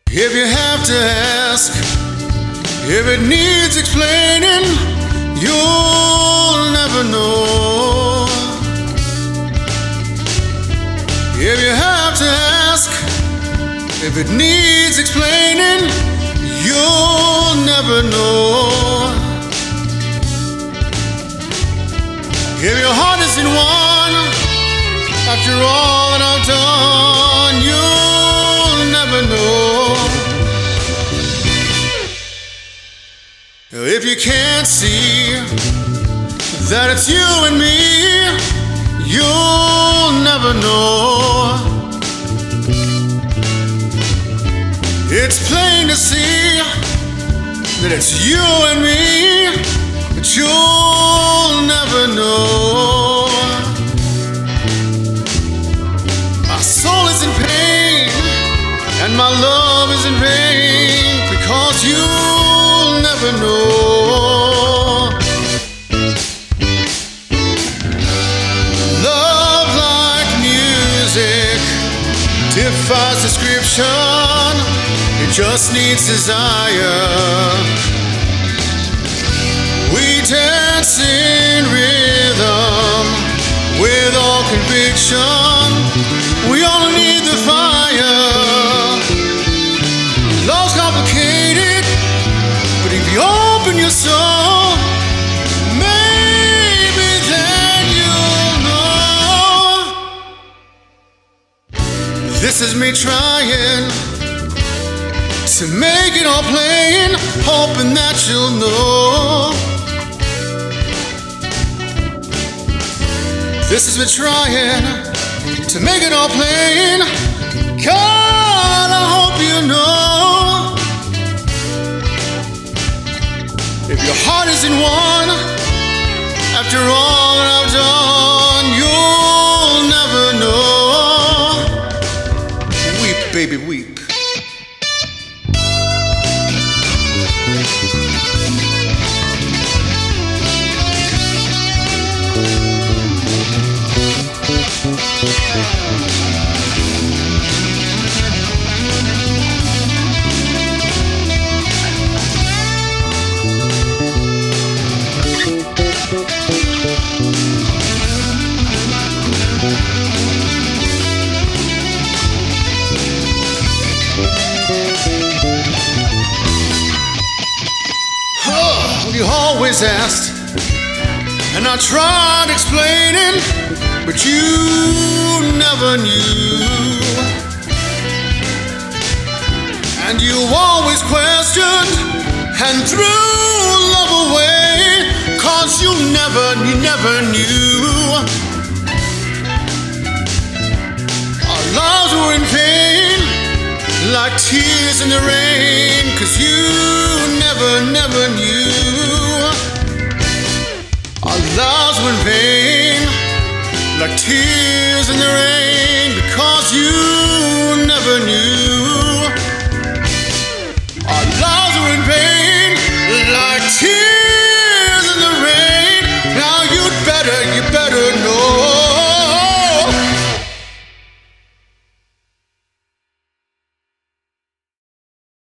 If you have to ask, if it needs explaining, you'll never know. If you have to ask, if it needs explaining, you'll never know. If your heart isn't one, after all that I've done, you'll never know. If you can't see that it's you and me, you'll never know. It's plain to see that it's you and me, but you'll never know. My soul is in pain, and my love is in vain, because you'll never know. Love like music defies description. It just needs desire. We dance in rhythm with all conviction. We all need the fire. Love's complicated, but if you open your soul, maybe then you'll know. This is me trying to make it all plain, hoping that you'll know. This is me trying to make it all plain. God, I hope you know. If your heart isn't one, after all that I've done, you'll never know. Weep, baby, weep. You always asked, and I tried explaining, but you never knew. And you always questioned and threw love away, 'cause you never knew. Our lives were in vain, like tears in the rain, 'cause you never knew. Our lives were in vain, like tears in the rain, because you never knew.